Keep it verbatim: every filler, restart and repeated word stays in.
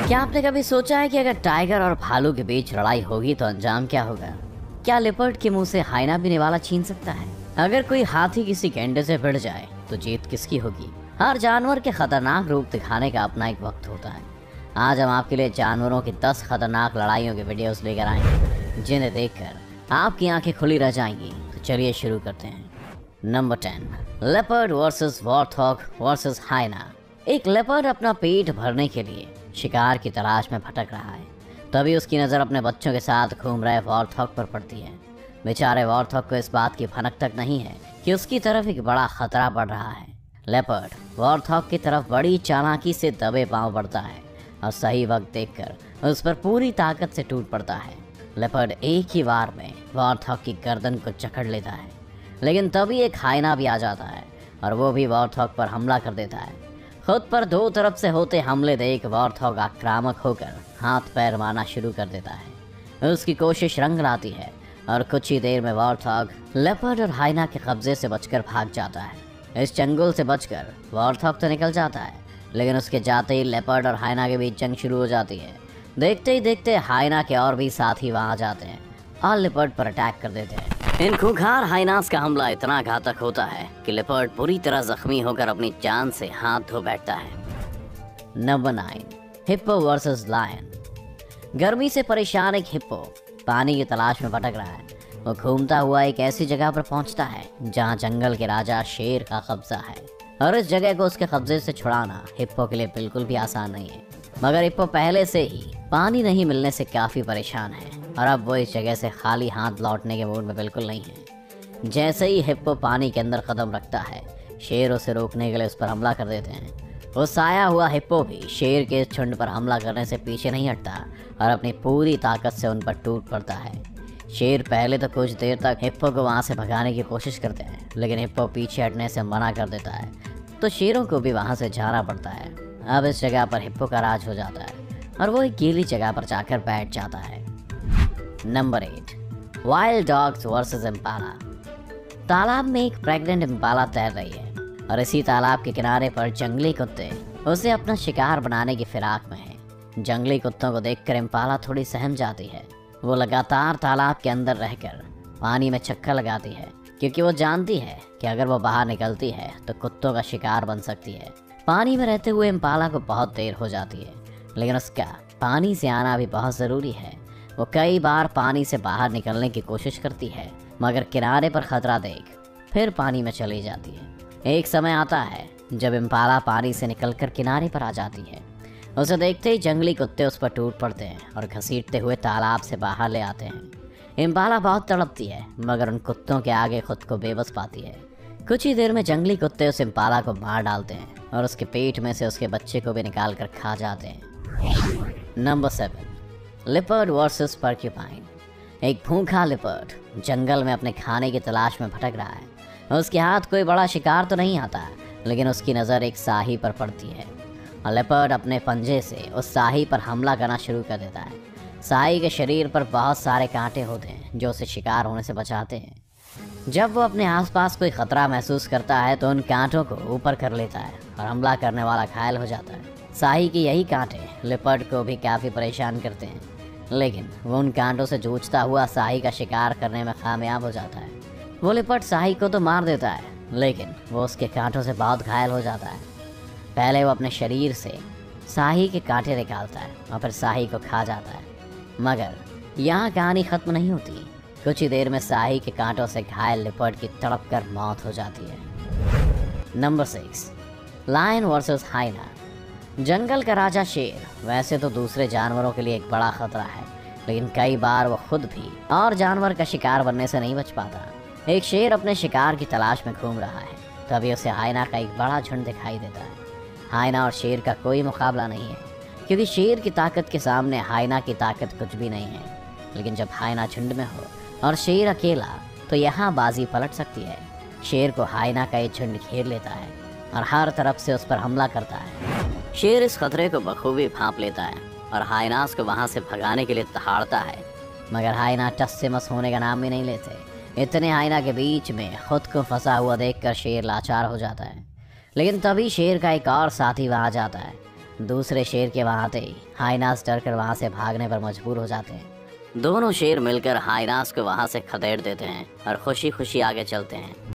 क्या आपने कभी सोचा है कि अगर टाइगर और भालू के बीच लड़ाई होगी तो अंजाम क्या होगा? क्या लेपर्ड के मुंह से हाइना भी निवाला छीन सकता है? अगर कोई हाथी किसी गेंडे से भिड़ जाए तो जीत किसकी होगी? हर जानवर के खतरनाक रूप दिखाने का अपना एक वक्त होता है। आज हम आपके लिए जानवरों की दस खतरनाक लड़ाइयों के वीडियोस लेकर आए हैं, जिन्हें देखकर आपकी आंखें खुली रह जाएंगी। तो चलिए शुरू करते हैं। Number ten, leopard versus warthog versus hyena. एक लेपर्ड अपना पेट भरने के लिए शिकार की तलाश में भटक रहा है। तभी उसकी नज़र अपने बच्चों के साथ घूम रहे वॉर्थॉग पर पड़ती है। बेचारे वॉर्थॉग को इस बात की भनक तक नहीं है कि उसकी तरफ एक बड़ा खतरा बढ़ रहा है। लेपर्ड वॉर्थॉग की तरफ बड़ी चालाकी से दबे पांव बढ़ता है और सही वक्त देखकर उस पर पूरी ताकत से टूट पड़ता है। लेपर्ड एक ही बार में वॉर्थॉग की गर्दन को जकड़ लेता है, लेकिन तभी एक हाइना भी आ जाता है और वो भी वॉर्थॉग पर हमला कर देता है। खुद पर दो तरफ से होते हमले देख वॉर्थॉग आक्रामक होकर हाथ पैर मारना शुरू कर देता है। उसकी कोशिश रंग लाती है और कुछ ही देर में वॉर्थॉग लेपर्ड और हाइना के कब्जे से बचकर भाग जाता है। इस चंगुल से बचकर वॉर्थॉग तो निकल जाता है, लेकिन उसके जाते ही लेपर्ड और हाइना के बीच जंग शुरू हो जाती है। देखते ही देखते हाइना के और भी साथी वहां आ जाते हैं और लेपर्ड पर अटैक कर देते हैं। इन खूंखार हाइनास का हमला इतना घातक होता है कि लेपर्ड पूरी तरह जख्मी होकर अपनी जान से हाथ धो बैठता है। Number nine, hippo versus lion. गर्मी से परेशान एक हिप्पो पानी की तलाश में भटक रहा है। वो घूमता हुआ एक ऐसी जगह पर पहुंचता है जहां जंगल के राजा शेर का कब्जा है, और इस जगह को उसके कब्जे से छुड़ाना हिप्पो के लिए बिल्कुल भी आसान नहीं है। मगर हिप्पो पहले से ही पानी नहीं मिलने से काफी परेशान है और अब वो इस जगह से खाली हाथ लौटने के मूड में बिल्कुल नहीं है। जैसे ही हिप्पो पानी के अंदर कदम रखता है, शेर उसे रोकने के लिए उस पर हमला कर देते हैं। वो साया हुआ हिप्पो भी शेर के इस झुंड पर हमला करने से पीछे नहीं हटता और अपनी पूरी ताकत से उन पर टूट पड़ता है। शेर पहले तो कुछ देर तक हिप्पो को वहाँ से भगाने की कोशिश करते हैं, लेकिन हिप्पो पीछे हटने से मना कर देता है, तो शेरों को भी वहाँ से जाना पड़ता है। अब इस जगह पर हिप्पो का राज हो जाता है और वो एक गीली जगह पर जाकर बैठ जाता है। Number eight, wild dogs versus impala. तालाब में एक प्रेग्नेंट इम्पाला तैर रही है और इसी तालाब के किनारे पर जंगली कुत्ते उसे अपना शिकार बनाने की फिराक में हैं। जंगली कुत्तों को देखकर इम्पाला थोड़ी सहम जाती है। वो लगातार तालाब के अंदर रहकर पानी में चक्कर लगाती है, क्योंकि वो जानती है कि अगर वो बाहर निकलती है तो कुत्तों का शिकार बन सकती है। पानी में रहते हुए इम्पाला को बहुत देर हो जाती है, लेकिन उसका पानी से आना भी बहुत ज़रूरी है। वो कई बार पानी से बाहर निकलने की कोशिश करती है, मगर किनारे पर खतरा देख फिर पानी में चली जाती है। एक समय आता है जब इम्पाला पानी से निकलकर किनारे पर आ जाती है। उसे देखते ही जंगली कुत्ते उस पर टूट पड़ते हैं और घसीटते हुए तालाब से बाहर ले आते हैं। इम्पाला बहुत तड़पती है, मगर उन कुत्तों के आगे खुद को बेबस पाती है। कुछ ही देर में जंगली कुत्ते उस इम्पाला को मार डालते हैं और उसके पेट में से उसके बच्चे को भी निकाल कर खा जाते हैं। Number seven, leopard versus porcupine. एक भूखा लेपर्ड जंगल में अपने खाने की तलाश में भटक रहा है। उसके हाथ कोई बड़ा शिकार तो नहीं आता, लेकिन उसकी नज़र एक साही पर पड़ती है और लेपर्ड अपने पंजे से उस साही पर हमला करना शुरू कर देता है। साही के शरीर पर बहुत सारे कांटे होते हैं जो उसे शिकार होने से बचाते हैं। जब वो अपने आसपास कोई खतरा महसूस करता है तो उन कांटों को ऊपर कर लेता है और हमला करने वाला घायल हो जाता है। साही के यही कांटे लेपर्ड को भी काफ़ी परेशान करते हैं, लेकिन वो उन कांटों से जूझता हुआ साही का शिकार करने में कामयाब हो जाता है। वो लेपर्ड साही को तो मार देता है, लेकिन वो उसके कांटों से बहुत घायल हो जाता है। पहले वो अपने शरीर से साही के कांटे निकालता है और फिर साही को खा जाता है, मगर यहाँ कहानी ख़त्म नहीं होती। कुछ ही देर में साही के कांटों से घायल लेपर्ड की तड़प कर मौत हो जाती है। Number six, lion versus hyena. जंगल का राजा शेर वैसे तो दूसरे जानवरों के लिए एक बड़ा खतरा है, लेकिन कई बार वो खुद भी और जानवर का शिकार बनने से नहीं बच पाता। एक शेर अपने शिकार की तलाश में घूम रहा है, तभी उसे हाइना का एक बड़ा झुंड दिखाई देता है। हाइना और शेर का कोई मुकाबला नहीं है, क्योंकि शेर की ताकत के सामने हाइना की ताकत कुछ भी नहीं है। लेकिन जब हाइना झुंड में हो और शेर अकेला, तो यहाँ बाजी पलट सकती है। शेर को हाइना का ये झुंड घेर लेता है और हर तरफ से उस पर हमला करता है। शेर इस खतरे को बखूबी भांप लेता है और हाइनास को वहाँ से भगाने के लिए दहाड़ता है, मगर हाइना टस से मस होने का नाम भी नहीं लेते। इतने हाइना के बीच में खुद को फंसा हुआ देखकर शेर लाचार हो जाता है, लेकिन तभी शेर का एक और साथी वहाँ जाता है दूसरे शेर के वहां आते ही हाइनास डर कर वहां से भागने पर मजबूर हो जाते हैं। दोनों शेर मिलकर हाइनास को वहां से खदेड़ देते हैं और खुशी खुशी आगे चलते हैं।